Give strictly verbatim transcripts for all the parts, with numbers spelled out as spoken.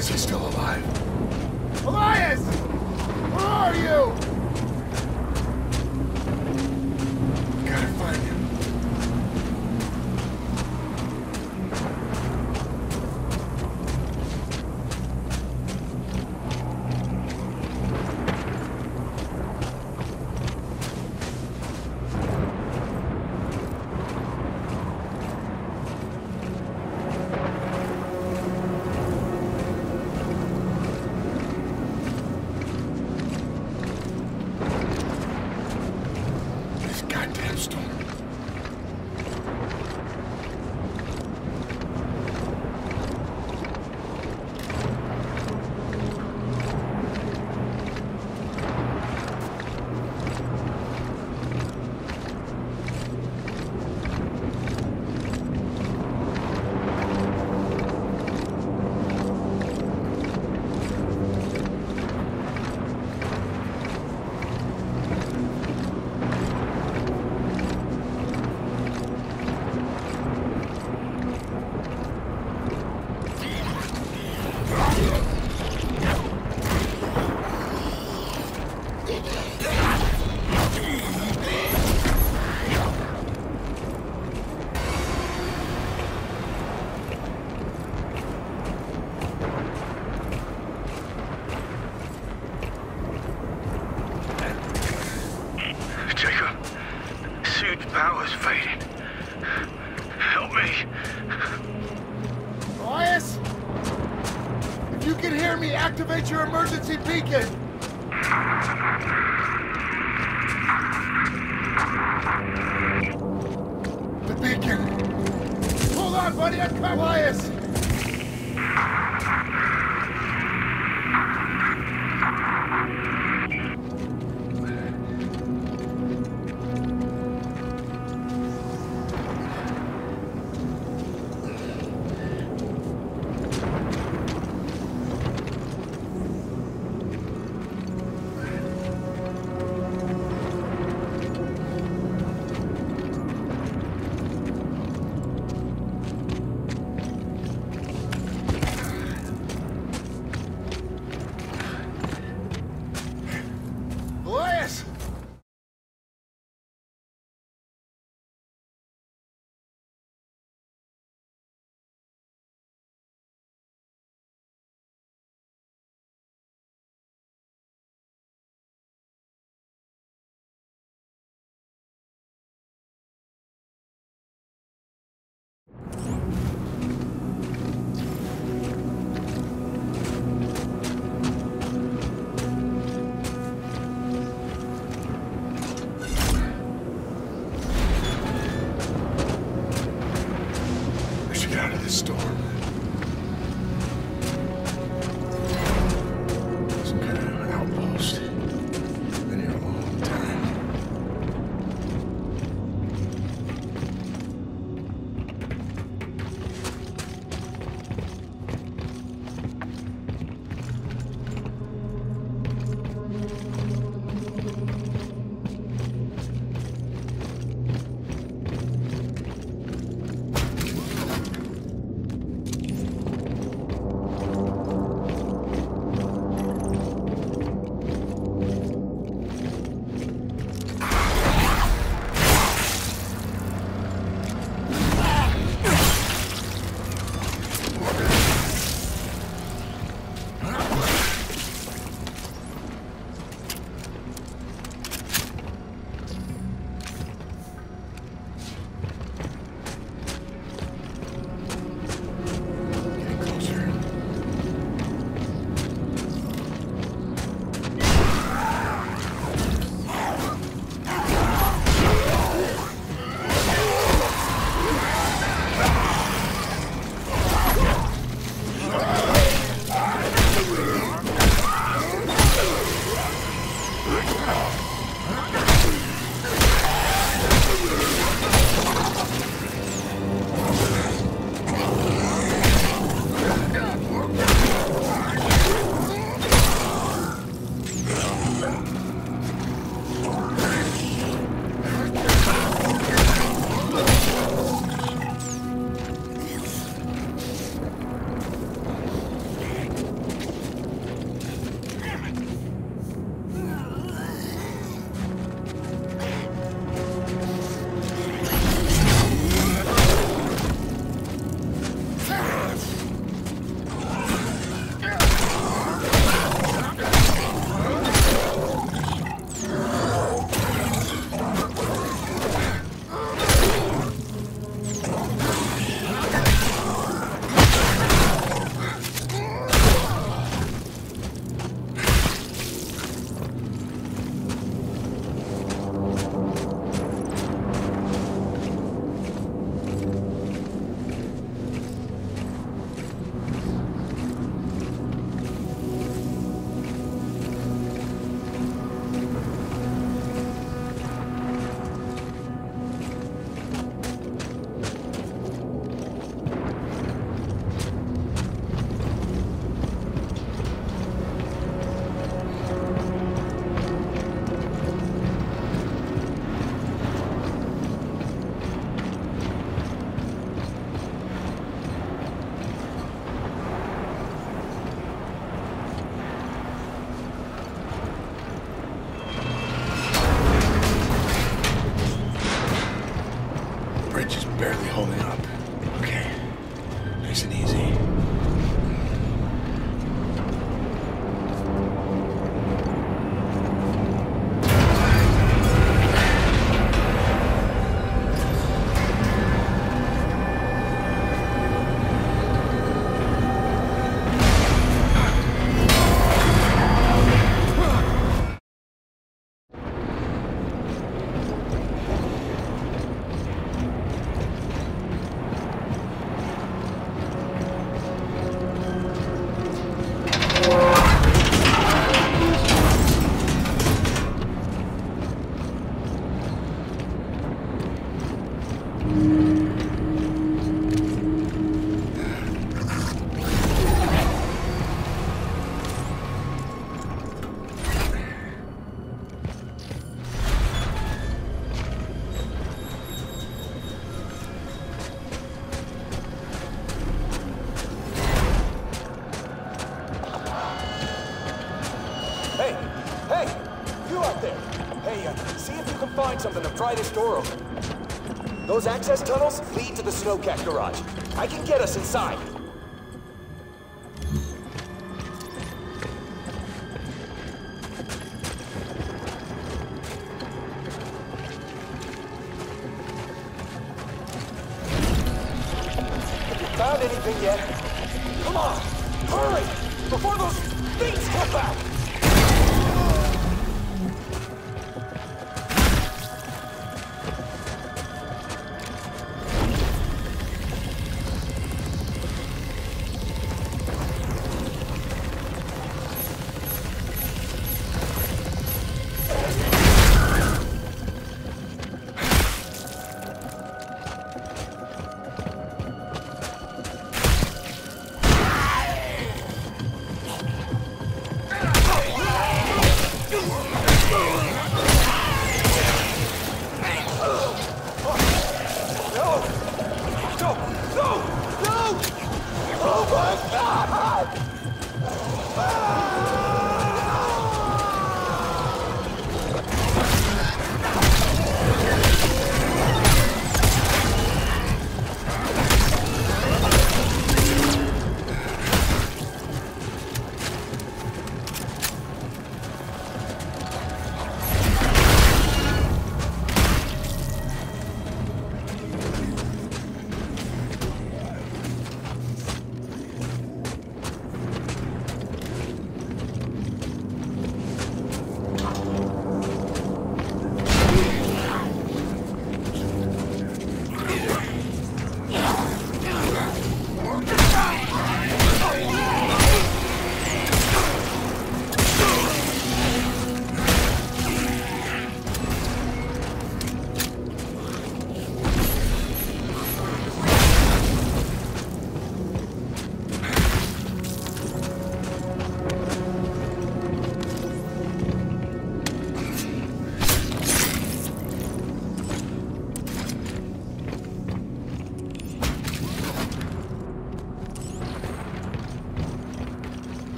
Is he still alive? Elias! Where are you? Gotta find him. Goddamn storm. Jacob, suit power's fading. Help me. Elias? If you can hear me, activate your emergency beacon. The beacon. Hold on, buddy, I'm coming. Elias! something to pry this door open. Those access tunnels lead to the Snowcat garage. I can get us inside. Have you found anything yet? Come on! Hurry! Before those things come back!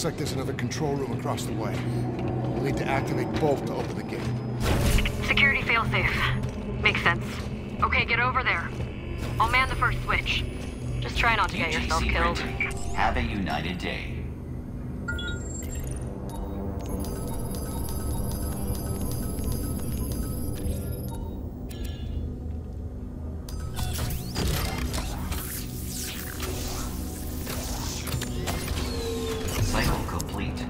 like there's another control room across the way. We'll need to activate both to open the gate. Security failsafe. Makes sense. Okay, get over there. I'll man the first switch. Just try not to get yourself killed. Have a united day. Cycle complete.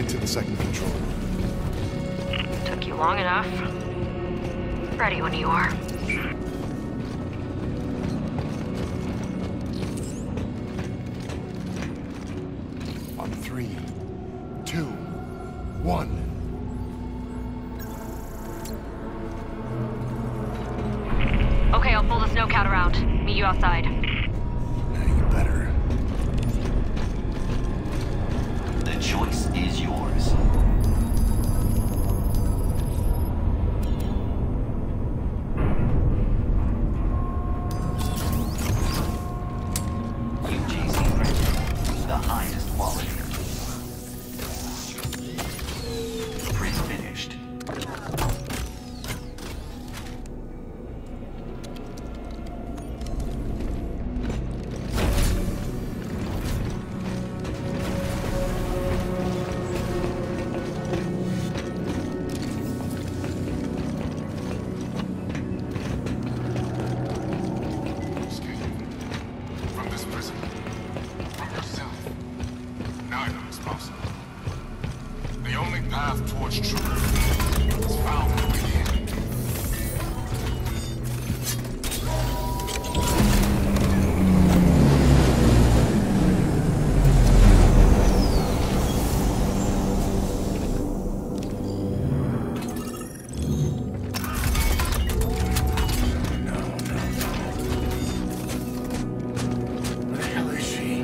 Heading to the second control room. Took you long enough. Ready when you are. On three, two, one. Okay, I'll pull the snowcat around. Meet you outside. Now you better. The choice is yours. U J C printing, the highest quality. Print finished. From this prison. From yourself. Neither is possible. The only path towards truth is found within. Where the hell is she?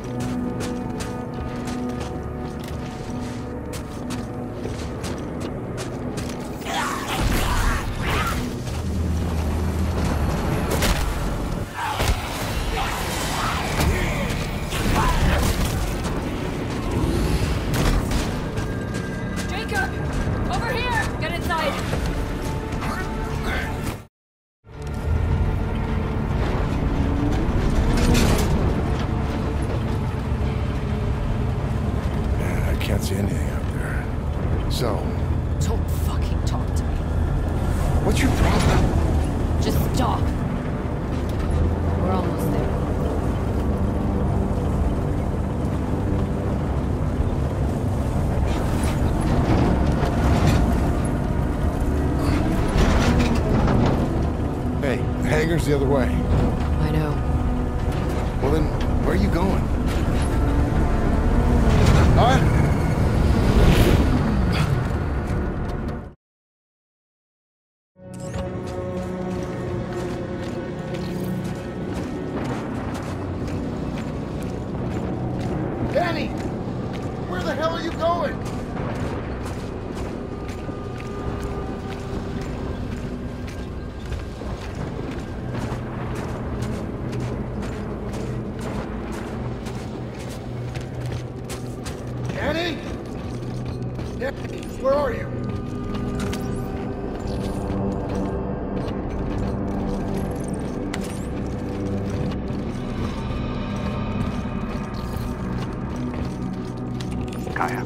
Jacob! Over here! Get inside! Yeah, I can't see anything out there. So, Don't fucking talk to me. what's your problem? Just stop. We're almost there. Hey, the hangar's the other way. I know. Well then, where are you going? Huh? Danny! Where the hell are you going? Danny? Danny, where are you? Kaya.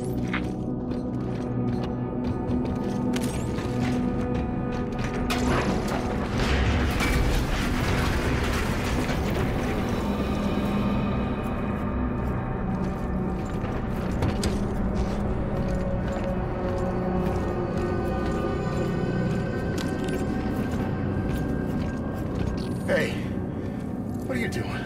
Hey, what are you doing?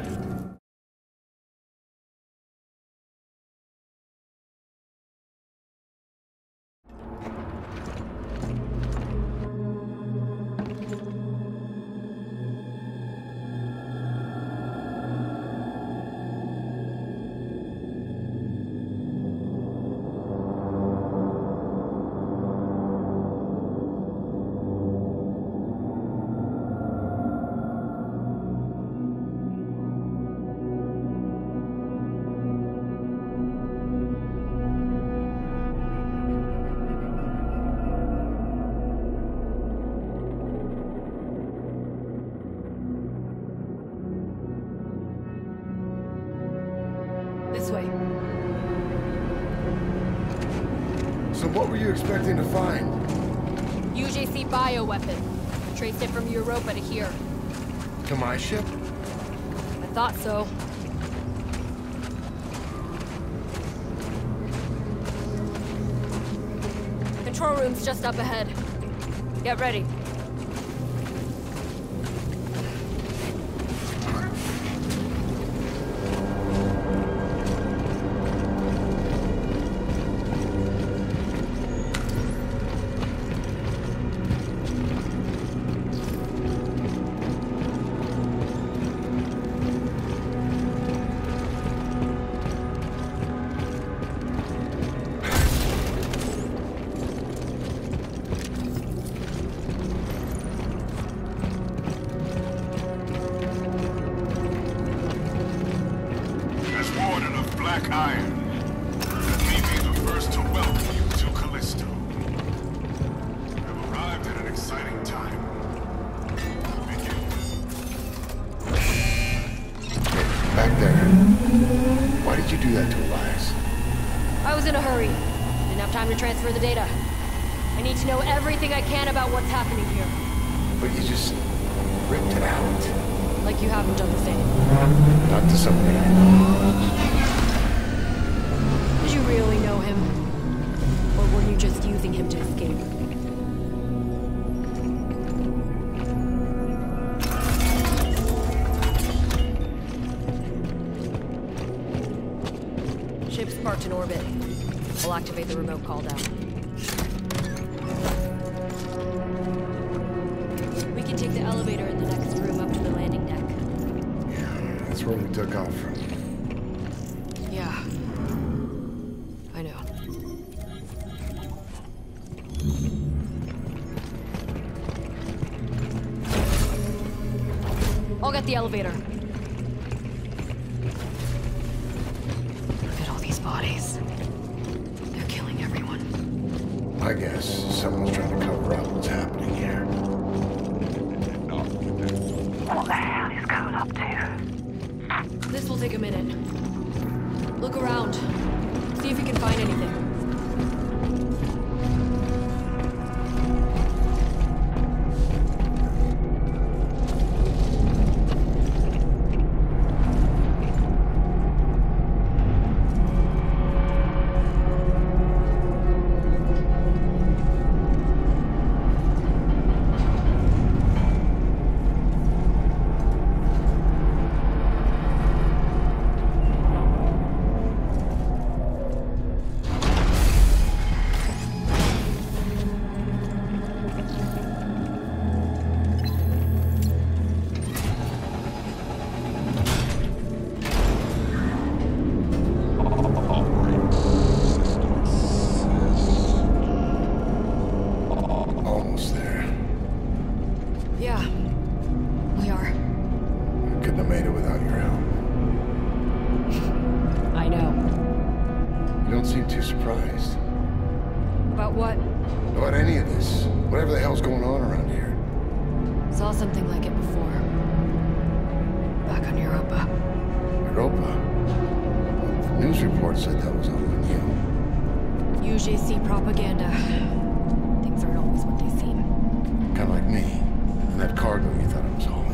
This way. So what were you expecting to find? U J C bioweapon. Traced it from Europa to here. To my ship? I thought so. control room's just up ahead. Get ready. Black Iron. Let me be the first to welcome you to Callisto. I've arrived at an exciting time. Begin. Back there. Why did you do that to Elias? I was in a hurry. Didn't have time to transfer the data. I need to know everything I can about what's happening here. But you just ripped it out. Like you haven't done the same. Not to somebody. Did you really know him? Or were you just using him to escape? Ship's parked in orbit. I'll activate the remote call down. We can take the elevator in the next room up to the landing deck. Yeah, that's where we took off from. Yeah. I know. I'll get the elevator. Look at all these bodies. They're killing everyone. I guess someone's trying to cover up what's happening here. What the hell is Code up to? This will take a minute. Look around. See if you can find anything. U J C propaganda. Things aren't always what they seem. Kinda like me, and that cargo you thought it was home.